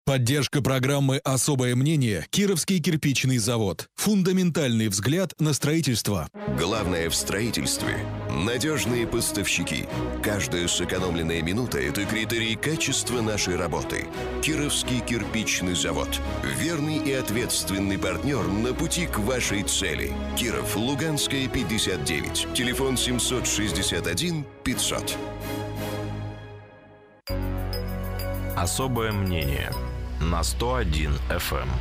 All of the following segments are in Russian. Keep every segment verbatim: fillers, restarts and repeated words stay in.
Поддержка программы «Особое мнение» Кировский кирпичный завод. Фундаментальный взгляд на строительство. Главное в строительстве – надежные поставщики. Каждая сэкономленная минута – это критерий качества нашей работы. Кировский кирпичный завод. Верный и ответственный партнер на пути к вашей цели. Киров, Луганская, пятьдесят девять. Телефон семьсот шестьдесят один пятьсот. Особое мнение на сто один эф эм.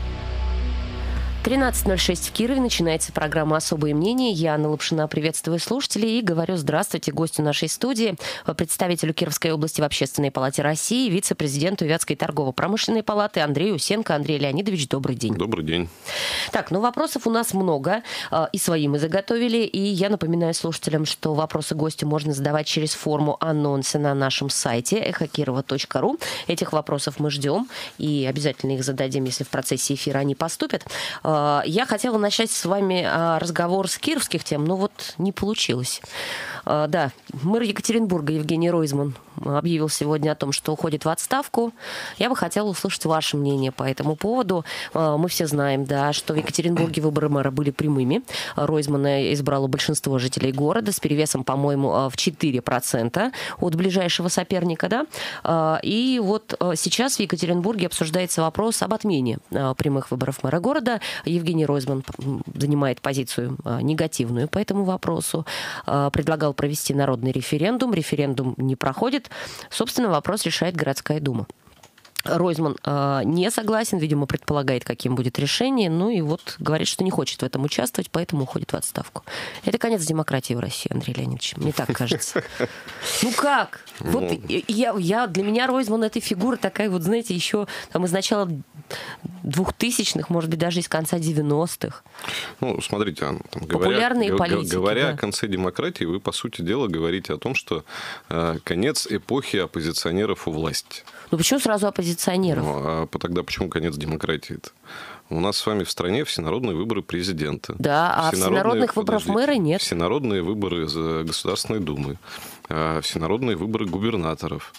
тринадцать ноль шесть в Кирове. Начинается программа «Особые мнения». Я, Анна Лапшина, приветствую слушателей и говорю здравствуйте гостю нашей студии, представителю Кировской области в Общественной палате России, вице-президенту Вятской торгово-промышленной палаты Андрею Усенко. Андрей Леонидович, добрый день. Добрый день. Так, ну вопросов у нас много, и свои мы заготовили. И я напоминаю слушателям, что вопросы гостю можно задавать через форму анонса на нашем сайте эхо кирова точка ру. Этих вопросов мы ждем и обязательно их зададим, если в процессе эфира они поступят. Я хотела начать с вами разговор с кировских тем, но вот не получилось. Да, мэр Екатеринбурга Евгений Ройзман объявил сегодня о том, что уходит в отставку. Я бы хотела услышать ваше мнение по этому поводу. Мы все знаем, да, что в Екатеринбурге выборы мэра были прямыми. Ройзмана избрало большинство жителей города с перевесом, по-моему, в четыре процента от ближайшего соперника. Да? И вот сейчас в Екатеринбурге обсуждается вопрос об отмене прямых выборов мэра города. Евгений Ройзман занимает позицию негативную по этому вопросу. Предлагал провести народный референдум. Референдум не проходит. Собственно, вопрос решает городская дума. Ройзман э, не согласен, видимо, предполагает, каким будет решение, ну и вот говорит, что не хочет в этом участвовать, поэтому уходит в отставку. Это конец демократии в России, Андрей Леонидович, мне так кажется. Ну как? Вот я, я, для меня Ройзман — это фигура такая, вот знаете, еще там из начала двухтысячных, может быть, даже из конца девяностых. Ну, смотрите, Анна, там, популярные говоря, политики. Говоря да. о конце демократии, вы, по сути дела, говорите о том, что э, конец эпохи оппозиционеров у власти. Ну почему сразу оппозиционеров? Ну, а тогда почему конец демократии-то? У нас с вами в стране всенародные выборы президента. Да, а всенародных выборов мэра нет. Всенародные выборы Государственной Думы, всенародные выборы губернаторов.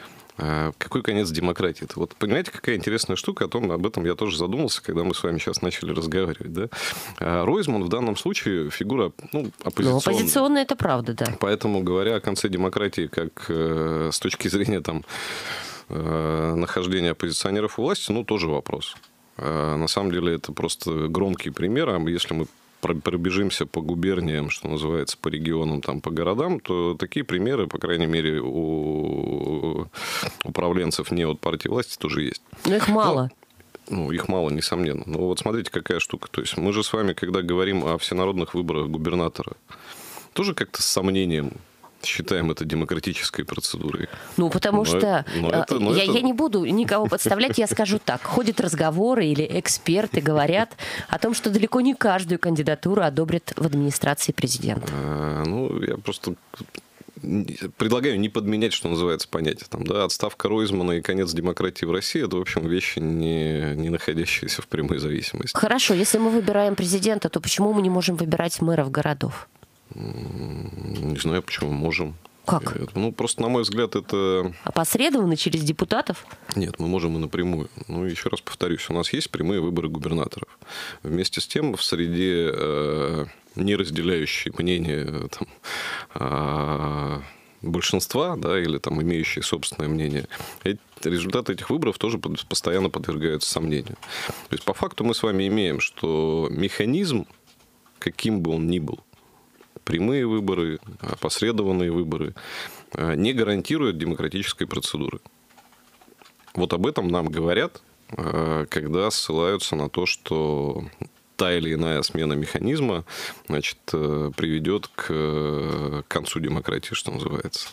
Какой конец демократии? Вот понимаете, какая интересная штука, о том, об этом я тоже задумался, когда мы с вами сейчас начали разговаривать. Да? Ройзман в данном случае фигура ну, оппозиционная. Ну, оппозиционная, это правда, да. Поэтому, говоря о конце демократии, как э, с точки зрения там, э, нахождения оппозиционеров у власти, ну, тоже вопрос. Э, на самом деле, это просто громкий пример. А если мы пробежимся по губерниям, что называется, по регионам, там, по городам, то такие примеры, по крайней мере, у управленцев не от партии власти тоже есть. Но их мало. Но, ну, их мало, несомненно. Но вот смотрите, какая штука. То есть мы же с вами, когда говорим о всенародных выборах губернатора, тоже как-то с сомнением считаем это демократической процедурой. Ну, потому но что но это, но я, это... я не буду никого подставлять, я скажу так. Ходят разговоры или эксперты говорят о том, что далеко не каждую кандидатуру одобрят в администрации президента. А, ну, я просто предлагаю не подменять, что называется, понятие. Там, да, отставка Ройзмана и конец демократии в России – это, в общем, вещи, не, не находящиеся в прямой зависимости. Хорошо, если мы выбираем президента, то почему мы не можем выбирать мэров городов? Не знаю, почему можем. Как? Ну, просто, на мой взгляд, это... Опосредованно через депутатов? Нет, мы можем и напрямую. Ну, еще раз повторюсь, у нас есть прямые выборы губернаторов. Вместе с тем, в среде э, не разделяющей мнение там, э, большинства, да, или там имеющие собственное мнение, эти, результаты этих выборов тоже постоянно подвергаются сомнению. То есть, по факту мы с вами имеем, что механизм, каким бы он ни был, прямые выборы, опосредованные выборы, не гарантируют демократической процедуры. Вот об этом нам говорят, когда ссылаются на то, что та или иная смена механизма, значит, приведет к концу демократии, что называется.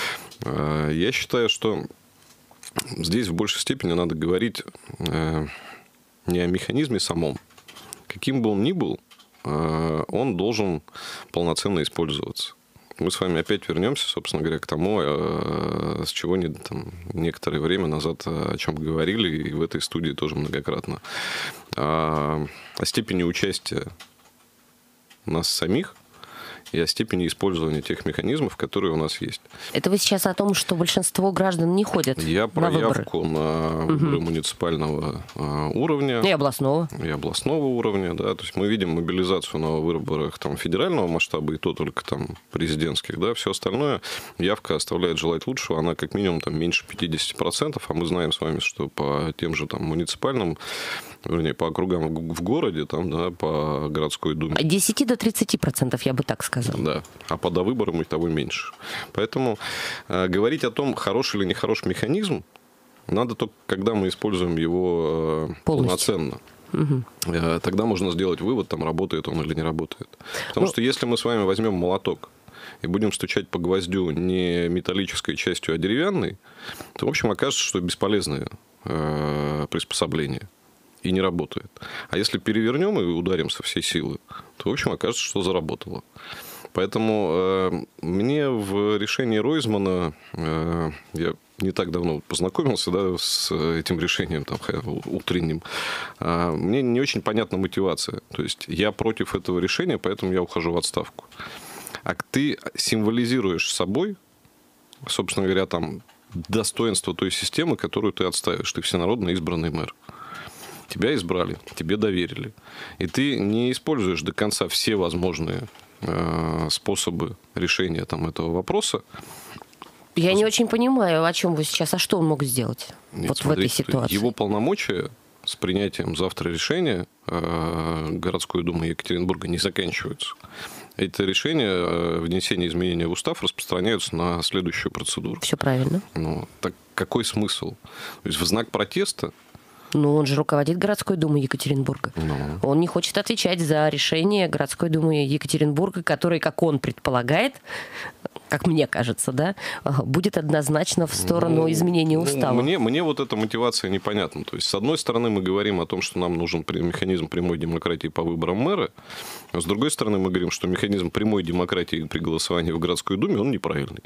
Я считаю, что здесь в большей степени надо говорить не о механизме самом. Каким бы он ни был, он должен полноценно использоваться. Мы с вами опять вернемся, собственно говоря, к тому, с чего не, там, некоторое время назад о чем говорили, и в этой студии тоже многократно. О степени участия нас самих и о степени использования тех механизмов, которые у нас есть. Это вы сейчас о том, что большинство граждан не ходят Я на про выборы? явку на выборы угу. муниципального а, уровня. И областного. И областного уровня, да. То есть мы видим мобилизацию на выборах там, федерального масштаба, и то только там президентских, да. Все остальное, явка оставляет желать лучшего, она как минимум там, меньше пятьдесят процентов, а мы знаем с вами, что по тем же там, муниципальным, вернее, по округам в городе, там, да, по городской думе. От десяти до тридцати процентов, я бы так сказал. Да, а по довыборам и того меньше. Поэтому э, говорить о том, хороший или нехороший механизм, надо только, когда мы используем его э, полноценно. Угу. Э, тогда можно сделать вывод, там, работает он или не работает. Потому ну... что если мы с вами возьмем молоток и будем стучать по гвоздю не металлической частью, а деревянной, то, в общем, окажется, что бесполезное э, приспособление. И не работает. А если перевернем и ударим со всей силы, то, в общем, окажется, что заработало. Поэтому э, мне в решении Ройзмана, э, я не так давно познакомился, да, с этим решением там, утренним, э, мне не очень понятна мотивация. То есть я против этого решения, поэтому я ухожу в отставку. А ты символизируешь собой, собственно говоря, там, достоинство той системы, которую ты отстаиваешь. Ты всенародно избранный мэр. Тебя избрали, тебе доверили. И ты не используешь до конца все возможные э, способы решения там, этого вопроса. Я не очень понимаю, о чем вы сейчас. А что он мог сделать Нет, вот смотрите, в этой ситуации? Его полномочия с принятием завтра решения э, городской думы Екатеринбурга не заканчиваются. Это решение, внесение изменений в устав распространяются на следующую процедуру. Все правильно. Ну, так какой смысл? То есть в знак протеста. Ну, он же руководит городской думой Екатеринбурга. Ну. Он не хочет отвечать за решение городской думы Екатеринбурга, которое, как он предполагает, как мне кажется, да, будет однозначно в сторону ну, изменения устава. Ну, мне, мне вот эта мотивация непонятна. То есть, с одной стороны, мы говорим о том, что нам нужен механизм прямой демократии по выборам мэра, а с другой стороны, мы говорим, что механизм прямой демократии при голосовании в городской думе, он неправильный.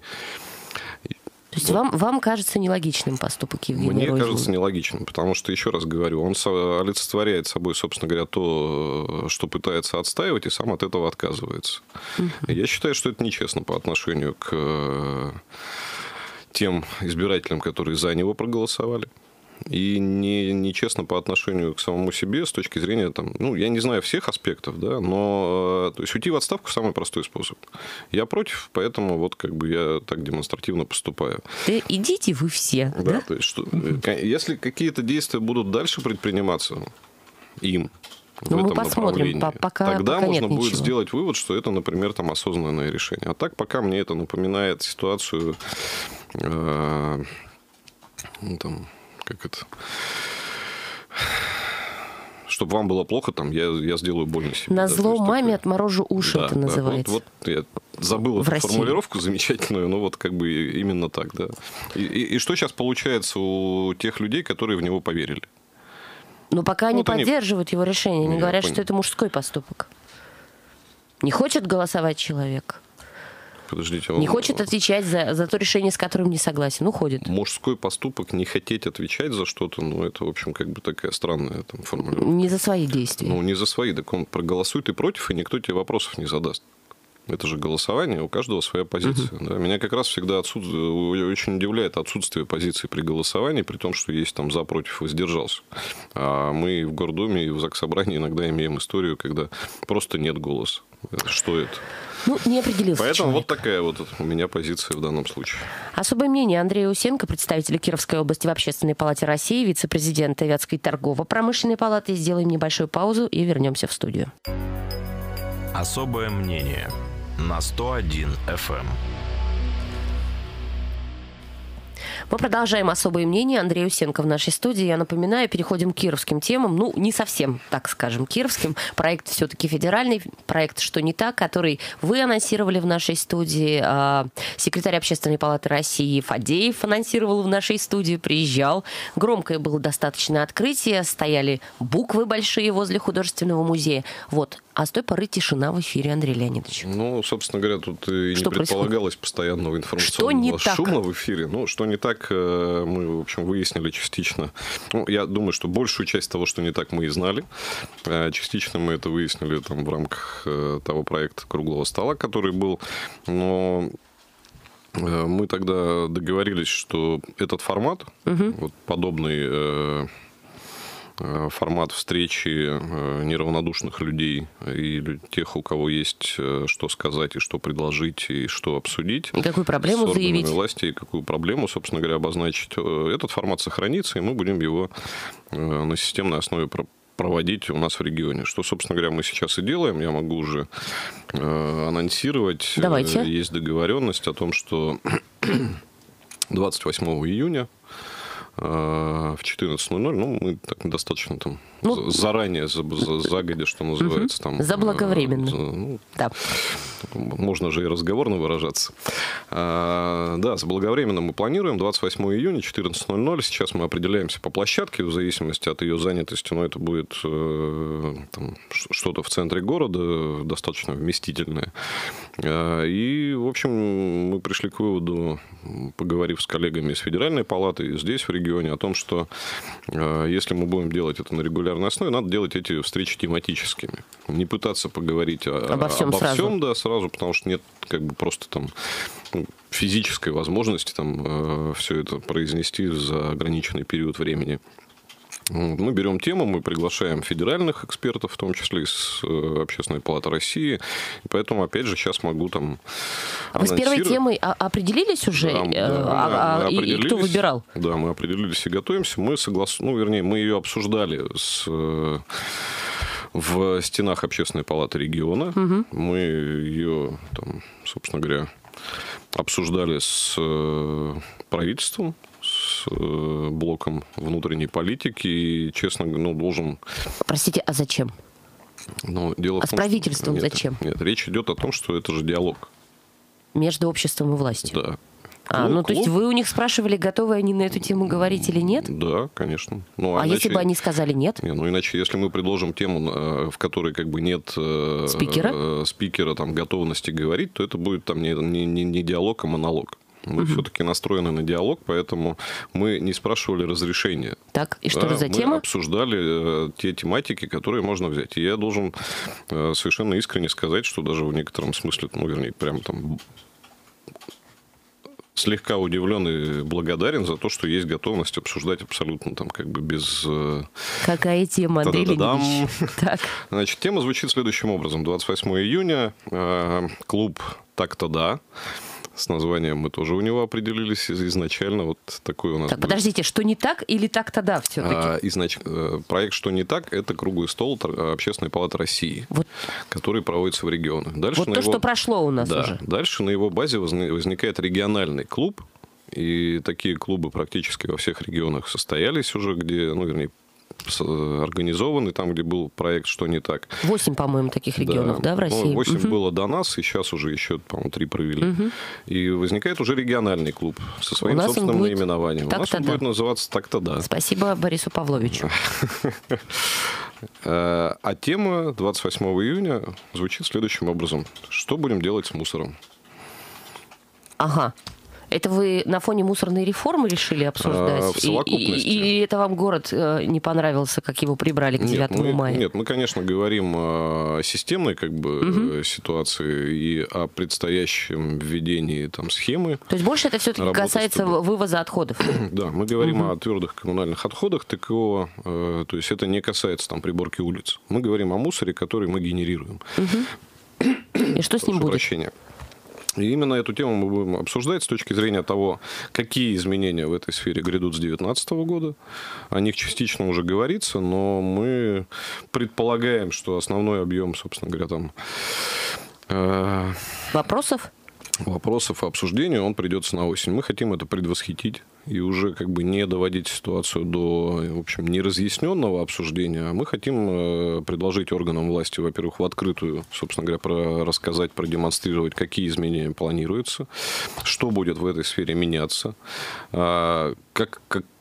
То есть вам, вам кажется нелогичным поступок Евгения Мне Ройзмана? кажется нелогичным, потому что, еще раз говорю, он олицетворяет собой, собственно говоря, то, что пытается отстаивать, и сам от этого отказывается. Uh-huh. Я считаю, что это нечестно по отношению к тем избирателям, которые за него проголосовали. И не, нечестно по отношению к самому себе с точки зрения, там, ну, я не знаю всех аспектов, да, но то есть уйти в отставку самый простой способ. Я против, поэтому вот как бы я так демонстративно поступаю. Да идите вы все, да? Да, то есть, что, если какие-то действия будут дальше предприниматься им, в ну, этом мы посмотрим, направлении, пока, тогда пока можно нет будет ничего. сделать вывод, что это, например, там, осознанное решение. А так пока мне это напоминает ситуацию, э, ну, там, как это... Чтобы вам было плохо, там, я, я сделаю больно себе. На да, зло маме такое... отморожу уши, да, это называется. Да, вот, вот я забыл в эту России. Формулировку замечательную, но вот как бы именно так, да. И, и, и что сейчас получается у тех людей, которые в него поверили? Но пока ну, они вот поддерживают они... его решение, они я говорят, понял. что это мужской поступок. Не хочет голосовать человек. Подождите, он... Не хочет отвечать за, за то решение, с которым не согласен. Уходит. Мужской поступок не хотеть отвечать за что-то, ну, это, в общем, как бы такая странная там, формулировка. Не за свои действия. Ну, не за свои. Так он проголосует и против, и никто тебе вопросов не задаст. Это же голосование, у каждого своя позиция. Uh-huh. Да? Меня как раз всегда отсутств... очень удивляет отсутствие позиции при голосовании, при том, что есть там за, против, воздержался. А мы в Гордуме и в Заксобрании иногда имеем историю, когда просто нет голоса. Что это? Ну, не определился Поэтому человек. вот такая вот у меня позиция в данном случае. Особое мнение Андрея Усенко, представителя Кировской области в Общественной палате России, вице-президента Вятской торгово-промышленной палаты. Сделаем небольшую паузу и вернемся в студию. Особое мнение на сто один эф эм. Мы продолжаем особое мнение. Андрей Усенко в нашей студии. Я напоминаю, переходим к кировским темам. Ну, не совсем, так скажем, кировским. Проект все-таки федеральный. Проект «Что не так?», который вы анонсировали в нашей студии. Секретарь Общественной палаты России Фадеев анонсировал в нашей студии, приезжал. Громкое было достаточно открытие. Стояли буквы большие возле художественного музея. Вот. А с той поры тишина в эфире, Андрей Леонидович. Ну, собственно говоря, тут и что не предполагалось происходит? Постоянного информационного шума в эфире. Ну, что не так, мы, в общем, выяснили частично. Ну, я думаю, что большую часть того, что не так, мы и знали. Частично мы это выяснили там, в рамках того проекта «Круглого стола», который был. Но мы тогда договорились, что этот формат, угу. вот подобный формат встречи неравнодушных людей и тех, у кого есть что сказать и что предложить, и что обсудить. И какую проблему заявить. Власти, и какую проблему, собственно говоря, обозначить. Этот формат сохранится, и мы будем его на системной основе проводить у нас в регионе. Что, собственно говоря, мы сейчас и делаем. Я могу уже анонсировать. Давайте. Есть договоренность о том, что двадцать восьмого июня в четырнадцать ноль ноль, ну, мы так достаточно там ну, заранее, за, за, загодя, что называется. Угу. Там, заблаговременно. Ну, да. Можно же и разговорно выражаться. А, да, заблаговременно мы планируем двадцать восьмого июня, четырнадцать ноль ноль. Сейчас мы определяемся по площадке в зависимости от ее занятости, но это будет э, там, что-то в центре города, достаточно вместительное. А, и, в общем, мы пришли к выводу, поговорив с коллегами из Федеральной палаты, здесь, в регионе, о том, что э, если мы будем делать это на регулярной основе, надо делать эти встречи тематическими. Не пытаться поговорить о, обо всем, обо сразу. всем да, сразу, потому что нет как бы просто там ну, физической возможности там, э, все это произнести за ограниченный период времени. Мы берем тему, мы приглашаем федеральных экспертов, в том числе из Общественной палаты России. И поэтому, опять же, сейчас могу там А вы с первой темой определились уже? Да, да, а, да, и, и кто выбирал? Да, мы определились и готовимся. Мы соглас... ну, вернее, мы ее обсуждали с... в стенах Общественной палаты региона. Угу. Мы ее, там, собственно говоря, обсуждали с правительством, с блоком внутренней политики. И, честно, ну, должен... Простите, а зачем? Ну, дело а в том, с правительством что... нет, зачем? Нет, речь идет о том, что это же диалог. Между обществом и властью? Да. А, ну, то есть вы у них спрашивали, готовы они на эту тему говорить или нет? Да, конечно. Ну, а а иначе... если бы они сказали нет? Не, ну, иначе, если мы предложим тему, в которой как бы нет спикера, спикера там, готовности говорить, то это будет там не, не, не диалог, а монолог. Мы угу. все-таки настроены на диалог, поэтому мы не спрашивали разрешения. Так, и что да, же за мы тема? Мы обсуждали те тематики, которые можно взять. И я должен совершенно искренне сказать, что даже в некотором смысле, ну, вернее, прям там... слегка удивлен и благодарен за то, что есть готовность обсуждать абсолютно там как бы без... Какая тема, Андрей Леонидович? Так. Значит, тема звучит следующим образом. двадцать восьмого июня клуб «Так-то да». С названием мы тоже у него определились изначально. Вот такой у нас так, был. Подождите, что не так или так-то да все-таки? А, изнач... Проект «Что не так» — это круглый стол Общественной палаты России, вот. который проводится в регионах. Дальше вот на то, его... что прошло у нас да. уже. Дальше на его базе возникает региональный клуб. И такие клубы практически во всех регионах состоялись уже, где, ну, вернее, организованы, там, где был проект «Что не так». Восемь, по-моему, таких регионов, да, да в России? Ну, восемь угу. было до нас, и сейчас уже еще, по-моему, три провели. Угу. И возникает уже региональный клуб со своим собственным будет... наименованием. У нас он да. будет называться «Так-то да». Спасибо Борису Павловичу. А тема двадцать восьмого июня звучит следующим образом. Что будем делать с мусором? Ага. Это вы на фоне мусорной реформы решили обсуждать? А, в совокупности. И, и, и это вам город не понравился, как его прибрали к девятому нет, мы, мая? Нет, мы, конечно, говорим о системной как бы, угу. ситуации и о предстоящем введении там, схемы. То есть больше это все-таки касается вывоза отходов? Да, мы говорим угу. о твердых коммунальных отходах ТКО. То есть это не касается там, приборки улиц. Мы говорим о мусоре, который мы генерируем. Угу. И что с ним будет? Прощения. И именно эту тему мы будем обсуждать с точки зрения того, какие изменения в этой сфере грядут с две тысячи девятнадцатого года. О них частично уже говорится, но мы предполагаем, что основной объем, собственно говоря, там... Э, вопросов? Вопросов и обсуждения, он придется на осень. Мы хотим это предвосхитить и уже как бы не доводить ситуацию до, в общем, неразъясненного обсуждения. А мы хотим предложить органам власти, во-первых, в открытую, собственно говоря, про рассказать, продемонстрировать, какие изменения планируются, что будет в этой сфере меняться, как, как,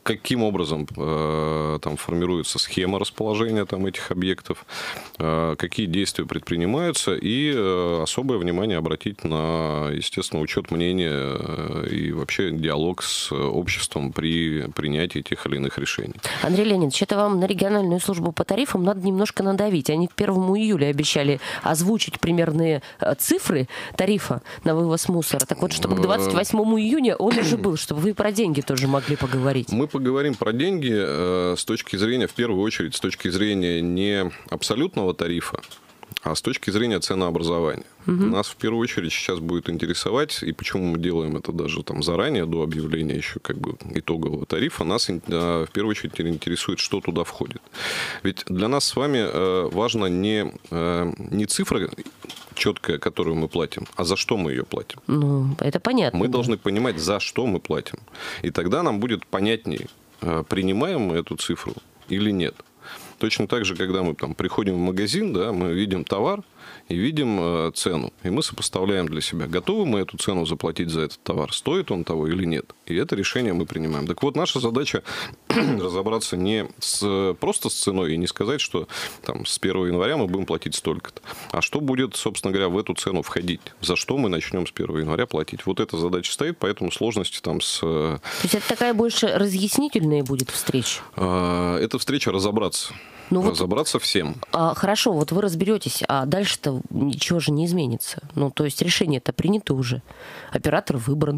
каким образом э, там формируется схема расположения там, этих объектов, э, какие действия предпринимаются, и э, особое внимание обратить на, естественно, учет мнения э, и вообще диалог с обществом при принятии тех или иных решений. Андрей Леонидович, это вам на региональную службу по тарифам надо немножко надавить. Они к первому июля обещали озвучить примерные цифры тарифа на вывоз мусора. Так вот, чтобы к двадцать восьмому июня он уже был, чтобы вы про деньги тоже могли поговорить. Мы поговорим про деньги э, с точки зрения, в первую очередь, с точки зрения не абсолютного тарифа, а с точки зрения ценообразования. Угу. Нас в первую очередь сейчас будет интересовать, и почему мы делаем это даже там заранее, до объявления еще как бы итогового тарифа, нас э, в первую очередь интересует, что туда входит. Ведь для нас с вами э, важно не, э, не цифра четкая, которую мы платим, а за что мы ее платим. Ну, это понятно. Мы да. должны понимать, за что мы платим. И тогда нам будет понятнее, принимаем мы эту цифру или нет. Точно так же, когда мы там, приходим в магазин, да, мы видим товар и видим э, цену. И мы сопоставляем для себя, готовы мы эту цену заплатить за этот товар, стоит он того или нет. И это решение мы принимаем. Так вот, наша задача разобраться не с, просто с ценой и не сказать, что там, с первого января мы будем платить столько-то. А что будет, собственно говоря, в эту цену входить? За что мы начнем с первого января платить? Вот эта задача стоит, поэтому сложности там с... То есть это такая больше разъяснительная будет встреча? Это встреча разобраться. Ну, разобраться вот, всем. А, хорошо, вот вы разберетесь, а дальше-то ничего же не изменится. Ну, то есть решение-то принято уже. Оператор выбран.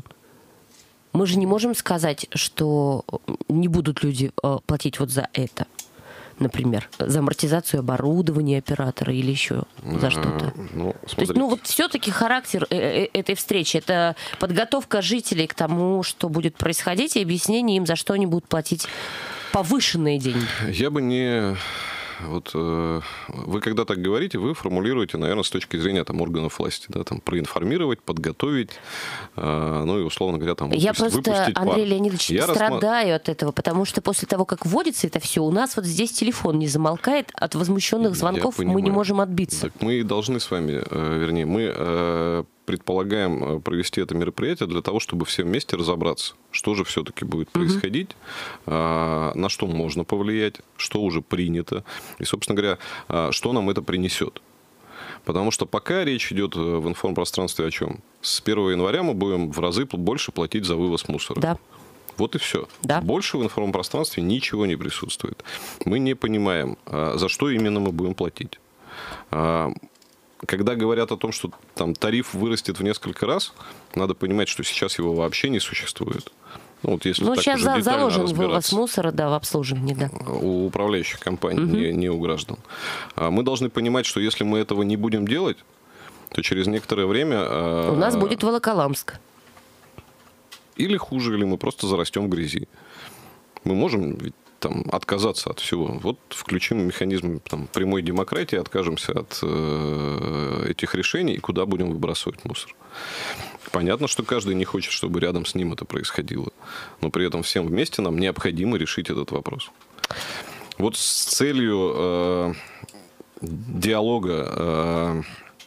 Мы же не можем сказать, что не будут люди э, платить вот за это. Например, за амортизацию оборудования оператора или еще за что-то. Ну, то есть, ну, вот все-таки характер этой встречи — это подготовка жителей к тому, что будет происходить, и объяснение им, за что они будут платить повышенные деньги. Я бы не... Вот э, вы когда так говорите, вы формулируете, наверное, с точки зрения там, органов власти, да, там, проинформировать, подготовить, э, ну и, условно говоря, там, выпустить, Я просто, выпустить Андрей пар. Леонидович, Я страдаю рассма... от этого, потому что после того, как вводится это все, у нас вот здесь телефон не замолкает, от возмущенных звонков мы не можем отбиться. Так мы должны с вами, э, вернее, мы... Э, предполагаем провести это мероприятие для того, чтобы все вместе разобраться, что же все-таки будет происходить, mm-hmm. на что можно повлиять, что уже принято, и, собственно говоря, что нам это принесет. Потому что пока речь идет в информпространстве о чем? С первого января мы будем в разы больше платить за вывоз мусора. Да. Вот и все. Да. Больше в информпространстве ничего не присутствует. Мы не понимаем, за что именно мы будем платить. Когда говорят о том, что там тариф вырастет в несколько раз, надо понимать, что сейчас его вообще не существует. Ну, вот если ну так сейчас уже заложен вывоз мусора, да, в обслуживании, да. У управляющих компаний, угу. не, не у граждан. Мы должны понимать, что если мы этого не будем делать, то через некоторое время... У нас будет Волоколамск. Или хуже, или мы просто зарастем в грязи. Мы можем ведь там, отказаться от всего. Вот включим механизм там, прямой демократии, откажемся от э, этих решений и куда будем выбрасывать мусор. Понятно, что каждый не хочет, чтобы рядом с ним это происходило. Но при этом всем вместе нам необходимо решить этот вопрос. Вот с целью э, диалога э,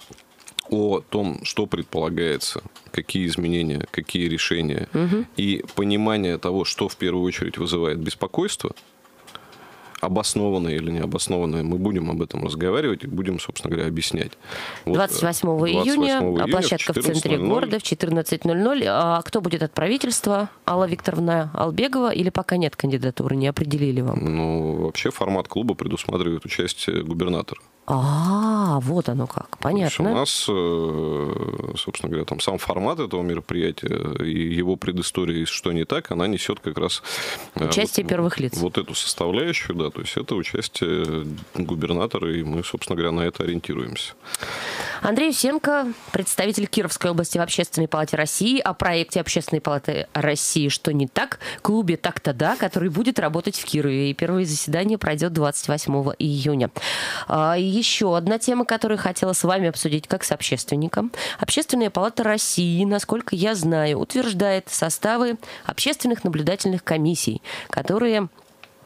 о том, что предполагается, какие изменения, какие решения, угу. и понимание того, что в первую очередь вызывает беспокойство, обоснованное или необоснованное, мы будем об этом разговаривать и будем, собственно говоря, объяснять. двадцать восьмого июня, площадка в центре города в четырнадцать ноль ноль. А кто будет от правительства? Алла Викторовна Албегова или пока нет кандидатуры, не определили вам? Ну, вообще формат клуба предусматривает участие губернатора. А, вот оно как, понятно. У нас, собственно говоря, там сам формат этого мероприятия и его предыстория, что не так, она несет как раз... Участие вот, первых лиц. Вот эту составляющую, да, то есть это участие губернатора, и мы, собственно говоря, на это ориентируемся. Андрей Усенко, представитель Кировской области в Общественной палате России, о проекте Общественной палаты России «Что не так?» клубе «Так-то да», который будет работать в Кирове. И первое заседание пройдет двадцать восьмого июня. Еще одна тема, которую хотела с вами обсудить как с общественником. Общественная палата России, насколько я знаю, утверждает составы общественных наблюдательных комиссий, которые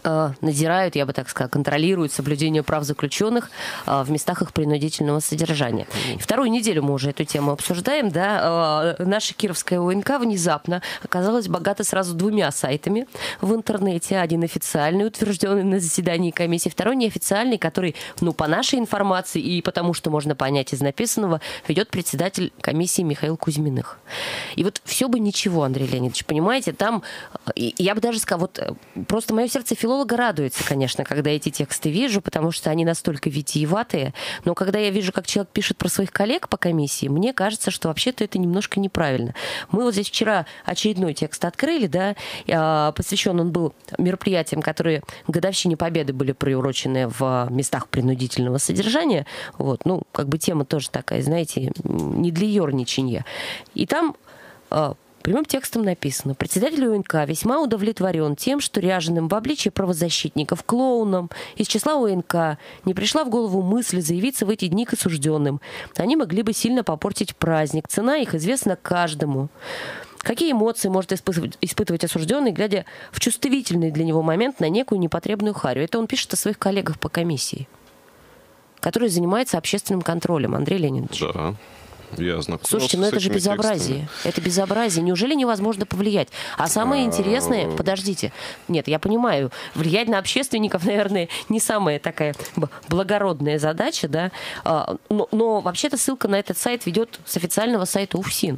надзирают, я бы так сказала, контролируют соблюдение прав заключенных в местах их принудительного содержания. И вторую неделю мы уже эту тему обсуждаем. Да? Наша Кировская ОНК внезапно оказалась богата сразу двумя сайтами в интернете. Один официальный, утвержденный на заседании комиссии, второй неофициальный, который, ну, по нашей информации и потому, что можно понять из написанного, ведет председатель комиссии Михаил Кузьминых. И вот все бы ничего, Андрей Леонидович, понимаете, там, я бы даже сказала, вот просто мое сердце филолога радуется, конечно, когда эти тексты вижу, потому что они настолько витиеватые, но когда я вижу, как человек пишет про своих коллег по комиссии, мне кажется, что вообще-то это немножко неправильно. Мы вот здесь вчера очередной текст открыли, да, посвящен он был мероприятиям, которые к годовщине Победы были приурочены в местах принудительного содержания. Вот, ну, как бы тема тоже такая, знаете, не для ерничанья. И там прямым текстом написано: председатель ОНК весьма удовлетворен тем, что ряженым в обличии правозащитников клоунам из числа ОНК не пришла в голову мысль заявиться в эти дни к осужденным. Они могли бы сильно попортить праздник. Цена их известна каждому. Какие эмоции может испытывать, испытывать осужденный, глядя в чувствительный для него момент на некую непотребную харю? Это он пишет о своих коллегах по комиссии, который занимается общественным контролем. Андрей Леонидович. Да. Я знакомился. Слушайте, ну это же безобразие. Текстами. Это безобразие. Неужели невозможно повлиять? А самое интересное, подождите, нет, я понимаю, влиять на общественников, наверное, не самая такая благородная задача, да, но, но вообще-то ссылка на этот сайт ведет с официального сайта УФСИН.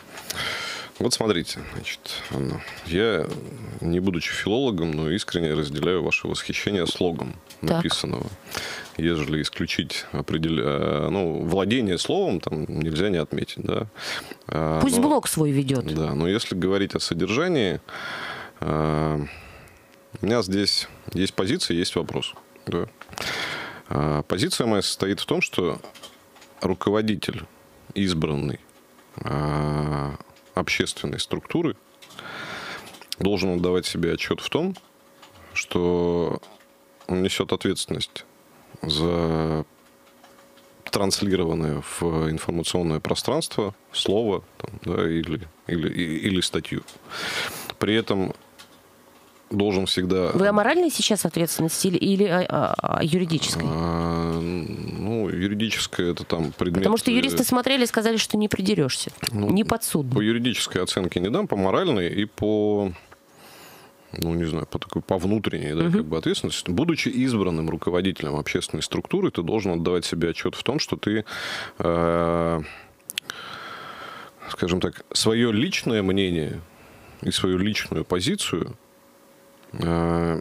Вот смотрите, значит, я, не будучи филологом, но искренне разделяю ваше восхищение слогом написанного. Так. Ежели исключить определя... ну, владение словом, там нельзя не отметить, да. Пусть но... блог свой ведет. Да, но если говорить о содержании, у меня здесь есть позиция, есть вопрос. Да. Позиция моя состоит в том, что руководитель, избранный общественной структуры, должен отдавать себе отчет в том, что он несет ответственность за транслированное в информационное пространство слово там, да, или, или, или статью. При этом должен всегда... Вы о моральной сейчас ответственности или, или о, о, о юридической? А, ну, юридическая это там предмет... Потому что юристы смотрели и сказали, что не придерешься. Ну, не подсудно. По юридической оценке не дам, по моральной и по... ну, не знаю, по такой, по внутренней, да, uh-huh. как бы ответственности. Будучи избранным руководителем общественной структуры, ты должен отдавать себе отчет в том, что ты, э, скажем так, свое личное мнение и свою личную позицию э,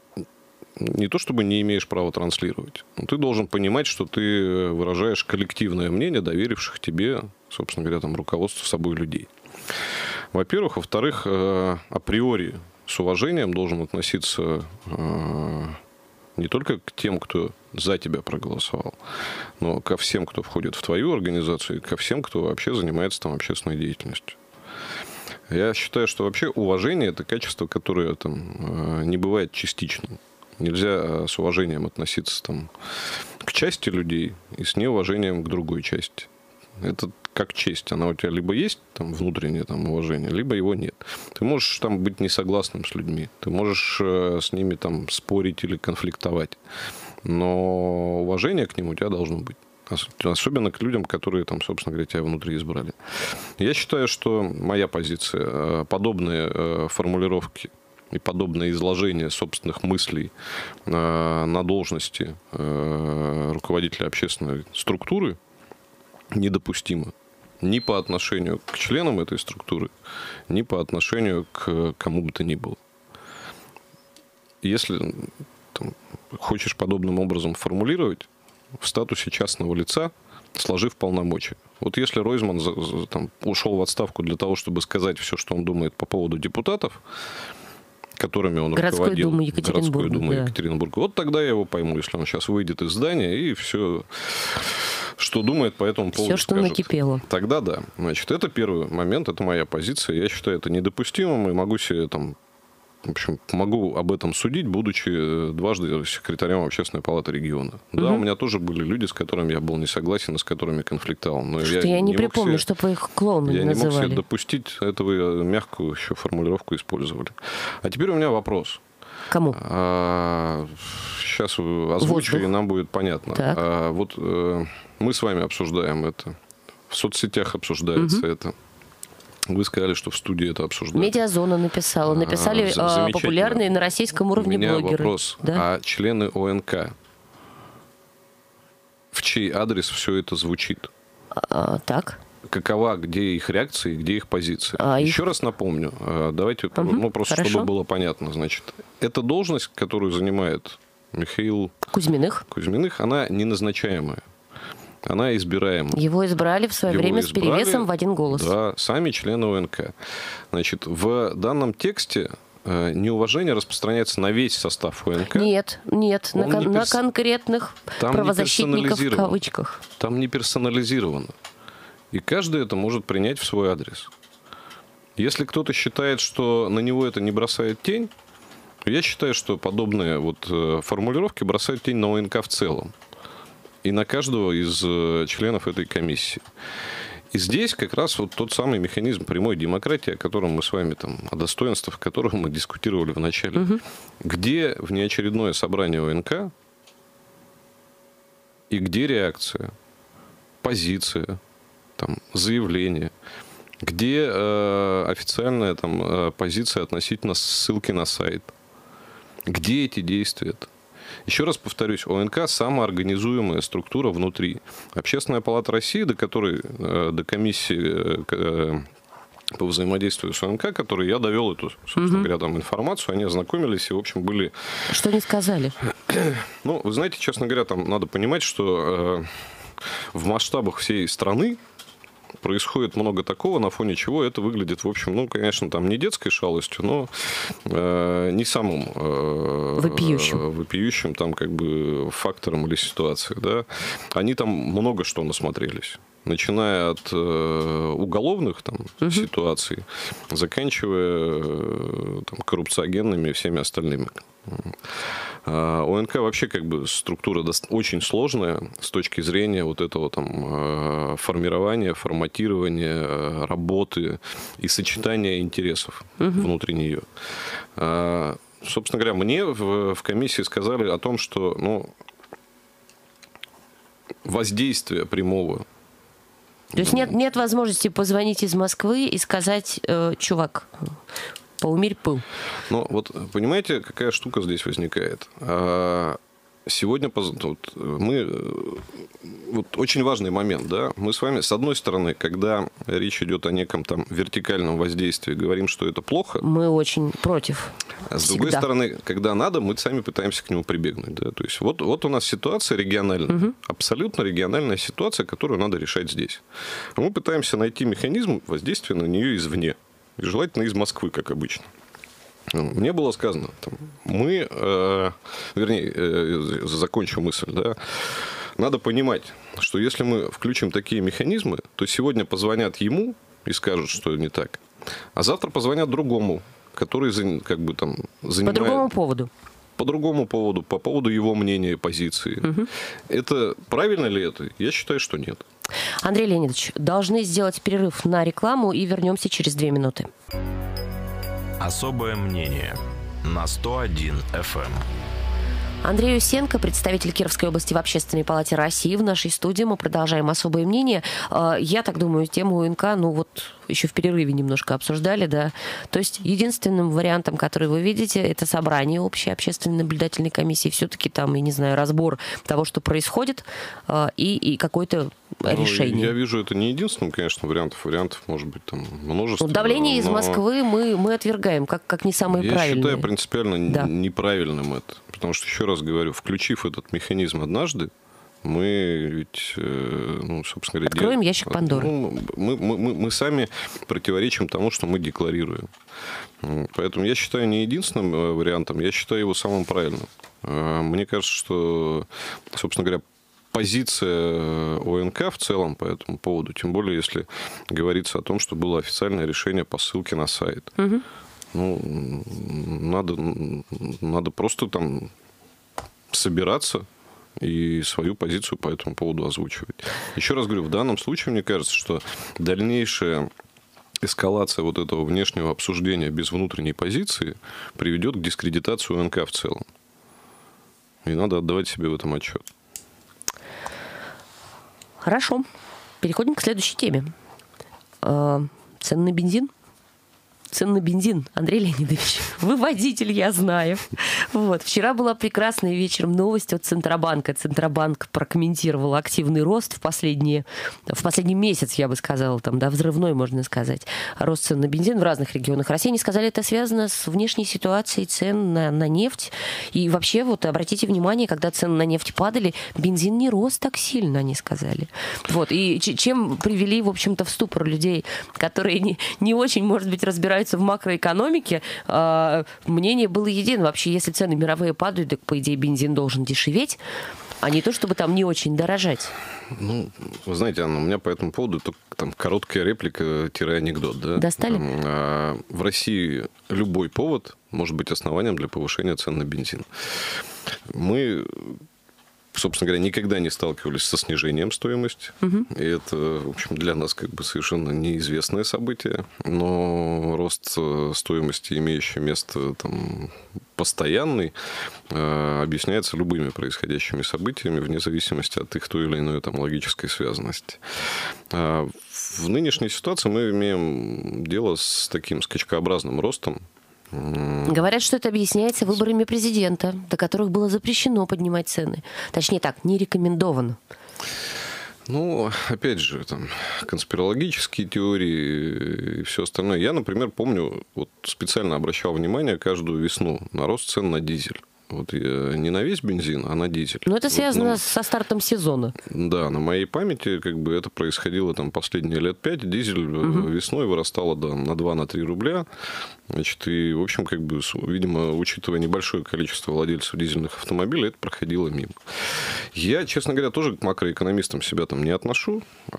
не то чтобы не имеешь права транслировать, но ты должен понимать, что ты выражаешь коллективное мнение доверивших тебе, собственно говоря, там, руководство собой людей. Во-первых. Во-вторых, э, априори с уважением должен относиться э, не только к тем, кто за тебя проголосовал, но ко всем, кто входит в твою организацию, и ко всем, кто вообще занимается там общественной деятельностью. Я считаю, что вообще уважение – это качество, которое там, э, не бывает частичным. Нельзя с уважением относиться там, к части людей и с неуважением к другой части. Это как честь. Она у тебя либо есть там, внутреннее там, уважение, либо его нет. Ты можешь там, быть несогласным с людьми. Ты можешь э, с ними там, спорить или конфликтовать. Но уважение к ним у тебя должно быть. Особенно к людям, которые, там, собственно говоря, тебя внутри избрали. Я считаю, что моя позиция, подобные э, формулировки и подобное изложение собственных мыслей э, на должности э, руководителя общественной структуры недопустимо. Ни по отношению к членам этой структуры, ни по отношению к кому бы то ни было. Если там, хочешь подобным образом формулировать, в статусе частного лица, сложив полномочия. Вот если Ройзман там, ушел в отставку для того, чтобы сказать все, что он думает по поводу депутатов, которыми он Городской руководил, Думы Екатеринбурга, Городской Думы да. Екатеринбурга, вот тогда я его пойму, если он сейчас выйдет из здания и все, что думает по этому поводу, все, что скажет. накипело. Тогда да. Значит, это первый момент, это моя позиция. Я считаю это недопустимым и могу себе там, в общем, могу об этом судить, будучи дважды секретарем Общественной палаты региона. Угу. Да, у меня тоже были люди, с которыми я был не согласен и с которыми конфликтовал. Но что я, я не, не припомню, себе, чтобы вы их клоунами я называли. Я не мог себе допустить, этого мягкую еще формулировку использовали. А теперь у меня вопрос. Кому? А, сейчас озвучу, Воздух. И нам будет понятно. А, вот э, мы с вами обсуждаем это. В соцсетях обсуждается угу. это. Вы сказали, что в студии это обсуждают. Медиазона написала. Написали а, популярные на российском уровне У меня блогеры. Вопрос. Да? А члены ОНК, в чей адрес все это звучит? А, так. Какова, где их реакции, где их позиция? А Еще их... раз напомню, давайте, угу, ну, просто хорошо. Чтобы было понятно. Значит, эта должность, которую занимает Михаил Кузьминых, Кузьминых, она не назначаемая. Она избираемая. Его избрали в свое Его время избрали, с перевесом в один голос. Да, сами члены ОНК. Значит, в данном тексте неуважение распространяется на весь состав ОНК. Нет, нет, на, кон- не перс... на конкретных там правозащитников в кавычках. Там не персонализировано. И каждый это может принять в свой адрес. Если кто-то считает, что на него это не бросает тень, я считаю, что подобные вот формулировки бросают тень на ОНК в целом. И на каждого из членов этой комиссии. И здесь как раз вот тот самый механизм прямой демократии, о котором мы с вами там, о достоинствах которого мы дискутировали в начале. Угу. Где внеочередное собрание ОНК и где реакция, позиция, там, заявление, где э, официальная там, э, позиция относительно ссылки на сайт, где эти действия-то. Еще раз повторюсь, ОНК – самоорганизуемая структура внутри. Общественная палата России, до которой, до комиссии по взаимодействию с ОНК, которой я довел эту, собственно угу. говоря, там информацию, они ознакомились и, в общем, были... Что они сказали? Ну, вы знаете, честно говоря, там надо понимать, что в масштабах всей страны происходит много такого, на фоне чего это выглядит, в общем, ну, конечно, там не детской шалостью, но э, не самым э, вопиющим. вопиющим там как бы фактором или ситуацией, да. Они там много что насмотрелись. Начиная от э, уголовных там, угу. ситуаций, заканчивая э, там, коррупциогенными и всеми остальными. ОНК вообще как бы структура очень сложная с точки зрения вот этого там формирования, форматирования, работы и сочетания интересов угу. внутри нее. Собственно говоря, мне в, в комиссии сказали о том, что ну, воздействие прямого. То есть нет, нет возможности позвонить из Москвы и сказать, э, чувак, поумерь пыл. Ну, вот понимаете, какая штука здесь возникает? Сегодня вот, мы... Вот очень важный момент, да? Мы с вами, с одной стороны, когда речь идет о неком там вертикальном воздействии, говорим, что это плохо. Мы очень против. А с другой стороны, когда надо, мы сами пытаемся к нему прибегнуть. Да? То есть вот, вот у нас ситуация региональная, угу. абсолютно региональная ситуация, которую надо решать здесь. А мы пытаемся найти механизм воздействия на нее извне. И желательно из Москвы, как обычно. Мне было сказано, там, мы, э, вернее, э, закончу мысль, да, надо понимать, что если мы включим такие механизмы, то сегодня позвонят ему и скажут, что не так, а завтра позвонят другому, который как бы там занимает... По другому поводу. По другому поводу, по поводу его мнения и позиции. Угу. Это правильно ли это? Я считаю, что нет. Андрей Леонидович, должны сделать перерыв на рекламу и вернемся через две минуты. Особое мнение на сто один эф эм. Андрей Усенко, представитель Кировской области в Общественной палате России. В нашей студии мы продолжаем особое мнение. Я так думаю, тему ОНК, ну вот еще в перерыве немножко обсуждали, да. То есть единственным вариантом, который вы видите, это собрание общей общественной наблюдательной комиссии. Все-таки там, я не знаю, разбор того, что происходит, и, и какое-то ну, решение. Я вижу это не единственным, конечно, вариантов. Вариантов может быть там множество. Ну, давление но... из Москвы мы, мы отвергаем, как, как не самое я правильное. Я считаю принципиально да. неправильным это. Потому что, еще раз говорю, включив этот механизм однажды, мы ведь, ну, собственно говоря... Откроем дел... ящик Пандоры. Ну, мы, мы, мы сами противоречим тому, что мы декларируем. Поэтому я считаю не единственным вариантом, я считаю его самым правильным. Мне кажется, что, собственно говоря, позиция ОНК в целом по этому поводу, тем более, если говорится о том, что было официальное решение по ссылке на сайт. Угу. Ну, надо, надо просто там собираться и свою позицию по этому поводу озвучивать. Еще раз говорю, в данном случае, мне кажется, что дальнейшее эскалация вот этого внешнего обсуждения без внутренней позиции приведет к дискредитации УНК в целом. И надо отдавать себе в этом отчет. Хорошо. Переходим к следующей теме. Цены на бензин. Цены на бензин, Андрей Леонидович. Вы водитель, я знаю. Вот. Вчера была прекрасная вечером новость от Центробанка. Центробанк прокомментировал активный рост в, последние, в последний месяц, я бы сказала, там, да, взрывной, можно сказать, рост цен на бензин в разных регионах России. Они сказали, это связано с внешней ситуацией цен на, на нефть. И вообще, вот, обратите внимание, когда цены на нефть падали, бензин не рос так сильно, они сказали. Вот. И чем привели, в общем-то, в ступор людей, которые не, не очень, может быть, разбираются в макроэкономике, мнение было едино. Вообще, если цены мировые падают, так, по идее, бензин должен дешеветь, а не то, чтобы там не очень дорожать. Ну, вы знаете, Анна, у меня по этому поводу только там короткая реплика-анекдот. Да? Достали? Там, в России любой повод может быть основанием для повышения цен на бензин. Мы... собственно говоря, никогда не сталкивались со снижением стоимости. Угу. И это, в общем, для нас как бы совершенно неизвестное событие. Но рост стоимости, имеющий место там, постоянный, объясняется любыми происходящими событиями, вне зависимости от их той или иной там, логической связанности. В нынешней ситуации мы имеем дело с таким скачкообразным ростом. Говорят, что это объясняется выборами президента, до которых было запрещено поднимать цены. Точнее так, не рекомендовано. Ну, опять же, там, конспирологические теории и все остальное. Я, например, помню, вот специально обращал внимание каждую весну на рост цен на дизель. Вот не на весь бензин, а на дизель. Но это связано вот, ну, со стартом сезона. Да, на моей памяти как бы это происходило там последние лет пять. Дизель угу. весной вырастало да, на два-три рубля. Значит, и, в общем, как бы, видимо, учитывая небольшое количество владельцев дизельных автомобилей, это проходило мимо. Я, честно говоря, тоже к макроэкономистам себя там не отношу.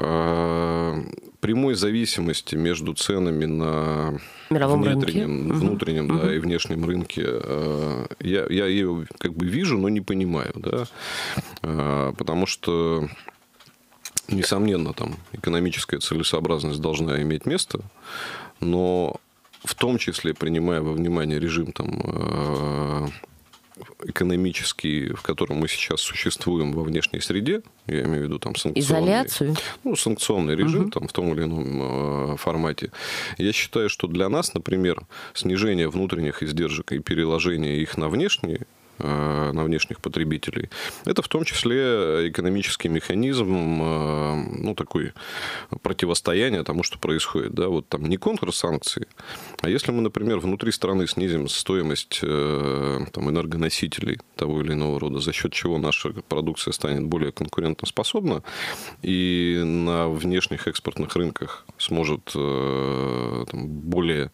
Прямой зависимости между ценами на мировом внутреннем, рынке. внутреннем угу. да, и внешнем рынке я, я ее как бы вижу, но не понимаю. Да? Потому что, несомненно, там, экономическая целесообразность должна иметь место, но в том числе принимая во внимание режим там, экономический, в котором мы сейчас существуем во внешней среде, я имею в виду там санкционный, изоляцию, ну, санкционный режим угу. там, в том или ином э, формате, я считаю, что для нас, например, снижение внутренних издержек и переложение их на внешние, на внешних потребителей. Это в том числе экономический механизм, ну, такой противостояния тому, что происходит. Да? Вот там не контрсанкции, а если мы, например, внутри страны снизим стоимость там, энергоносителей того или иного рода, за счет чего наша продукция станет более конкурентоспособна и на внешних экспортных рынках сможет там, более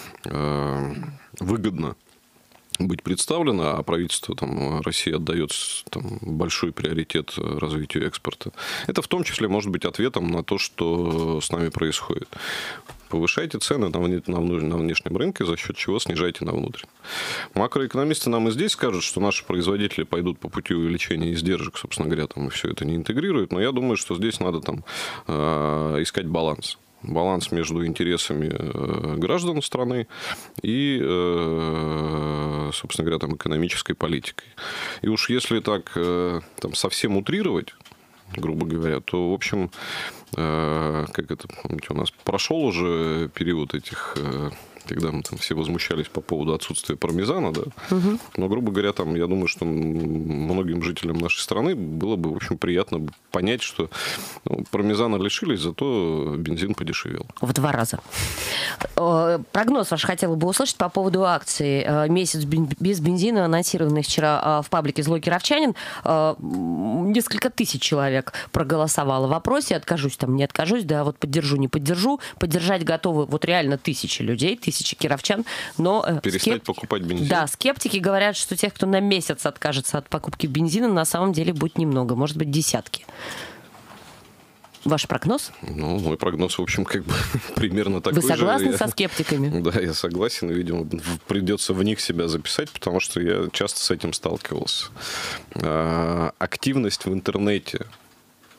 выгодно быть представлено, а правительство там, России отдает там, большой приоритет развитию экспорта. Это в том числе может быть ответом на то, что с нами происходит. Повышайте цены на внешнем рынке, за счет чего снижайте на внутреннем. Макроэкономисты нам и здесь скажут, что наши производители пойдут по пути увеличения издержек, собственно говоря, там, и все это не интегрируют. Но я думаю, что здесь надо там, искать баланс. Баланс между интересами граждан страны и, собственно говоря, там, экономической политикой. И уж если так там, совсем утрировать, грубо говоря, то, в общем, как это, помните, у нас прошел уже период этих... когда мы там все возмущались по поводу отсутствия пармезана, да. Угу. Но, грубо говоря, там, я думаю, что многим жителям нашей страны было бы, в общем, приятно понять, что ну, пармезана лишились, зато бензин подешевел. В два раза. Прогноз ваш хотела бы услышать по поводу акции «Месяц без бензина», анонсированной вчера в паблике «Злой кировчанин». Несколько тысяч человек проголосовало в вопросе. Откажусь, там, не откажусь, да, вот поддержу, не поддержу. Поддержать готовы вот реально тысячи людей, тысячи кировчан, но... Перестать скеп... покупать бензин. Да, скептики говорят, что тех, кто на месяц откажется от покупки бензина, на самом деле будет немного, может быть, десятки. Ваш прогноз? Ну, мой прогноз, в общем, как бы примерно такой же. Вы согласны же. со скептиками? Да, я согласен, и, видимо, придется в них себя записать, потому что я часто с этим сталкивался. Активность в интернете с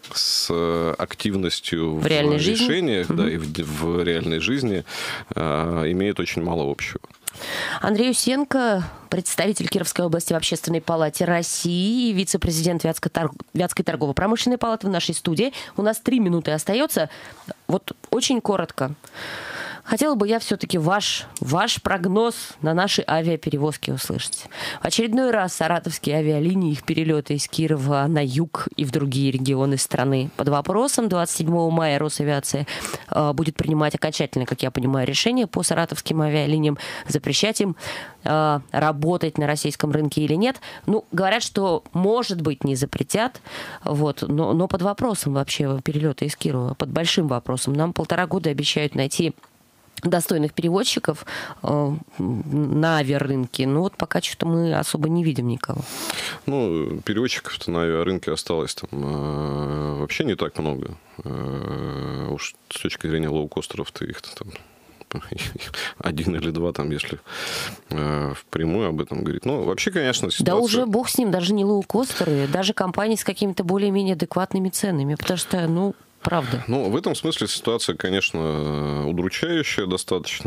с активностью в, в реальной решениях, жизни? да, и в, в реальной жизни имеет очень мало общего. Андрей Усенко, представитель Кировской области в Общественной палате России, вице-президент Вятской, торг... Вятской торгово-промышленной палаты в нашей студии. У нас три минуты остается. Вот очень коротко. Хотела бы я все-таки ваш, ваш прогноз на наши авиаперевозки услышать. В очередной раз саратовские авиалинии, их перелеты из Кирова на юг и в другие регионы страны под вопросом. двадцать седьмого мая Росавиация э, будет принимать окончательное, как я понимаю, решение по саратовским авиалиниям, запрещать им э, работать на российском рынке или нет. Ну, говорят, что, может быть, не запретят, вот, но, но под вопросом вообще перелеты из Кирова, под большим вопросом. Нам полтора года обещают найти достойных перевозчиков э, на авиарынке. Но вот пока что-то мы особо не видим никого. Ну, перевозчиков-то на авиарынке осталось там э, вообще не так много. Э, уж с точки зрения лоукостеров-то их там один или два, там, если э, впрямую об этом говорить. Ну, вообще, конечно, ситуация... Да уже бог с ним, даже не лоукостеры, даже компании с какими-то более-менее адекватными ценами. Потому что, ну, правда. Ну, в этом смысле ситуация, конечно, удручающая достаточно.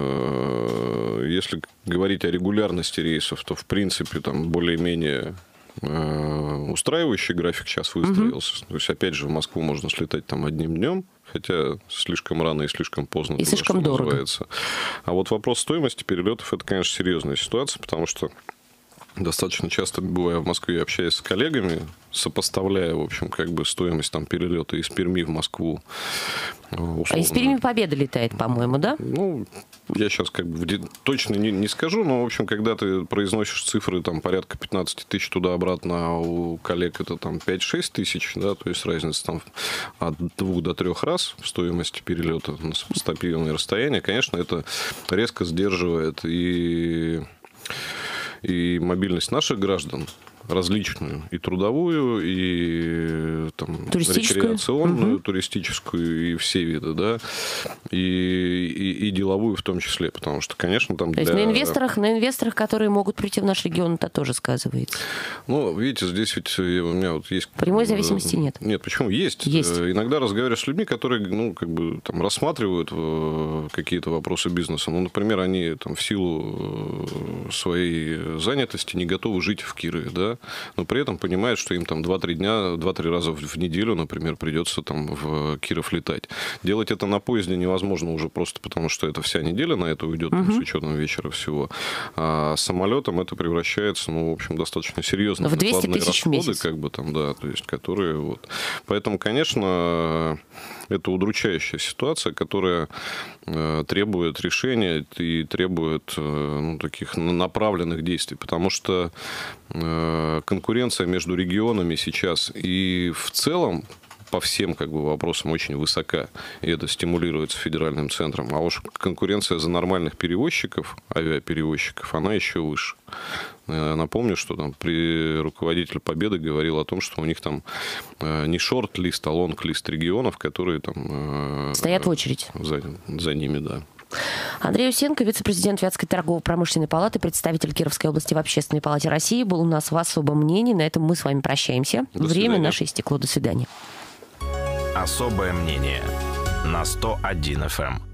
Если говорить о регулярности рейсов, то, в принципе, там более-менее устраивающий график сейчас выстроился. Угу. То есть, опять же, в Москву можно слетать там одним днем, хотя слишком рано и слишком поздно. И слишком дорого. Называется. А вот вопрос стоимости перелетов – это, конечно, серьезная ситуация, потому что достаточно часто, бывая в Москве, общаясь с коллегами, сопоставляя, в общем, как бы стоимость там перелета из Перми в Москву. Условно. А из Перми Победа летает, по-моему, да? Ну, я сейчас как бы точно не, не скажу, но, в общем, когда ты произносишь цифры там порядка пятнадцать тысяч туда-обратно, а у коллег это там пять-шесть тысяч, да, то есть разница там от двух до трех раз в стоимости перелета на сопоставимое расстояние, конечно, это резко сдерживает и... и мобильность наших граждан различную, и трудовую, и там, рекреационную, угу. туристическую, и все виды, да, и, и, и деловую в том числе, потому что, конечно, там... То для... есть на инвесторах, на инвесторах, которые могут прийти в наш регион, это тоже сказывается? Ну, видите, здесь ведь у меня вот есть... Прямой зависимости нет? Нет, почему? Есть. Есть. Иногда разговариваешь с людьми, которые, ну, как бы, там, рассматривают какие-то вопросы бизнеса. Ну, например, они там в силу своей занятости не готовы жить в Кирове, да, но при этом понимают, что им там два-три дня, два-три раза в неделю, например, придется там в Киров летать. Делать это на поезде невозможно уже просто потому, что это вся неделя на это уйдет, угу. с учетом вечера всего. А самолетом это превращается, ну, в общем, достаточно серьезно. В двести тысяч в месяц. Как бы там, да, то есть, которые вот. Поэтому, конечно, это удручающая ситуация, которая э, требует решения и требует э, ну, таких направленных действий, потому что э, конкуренция между регионами сейчас и в целом по всем как бы вопросам очень высока, и это стимулируется федеральным центром. А уж конкуренция за нормальных перевозчиков, авиаперевозчиков, она еще выше. Напомню, что там при руководитель Победы говорил о том, что у них там не шорт-лист, а лонг-лист регионов, которые там... стоят в очередь. За, за ними, да. Андрей Усенко, вице-президент Вятской торгово-промышленной палаты, представитель Кировской области в Общественной палате России, был у нас в особом мнении. На этом мы с вами прощаемся. До Время свидания. Наше истекло. До свидания. Особое мнение на сто один эф эм.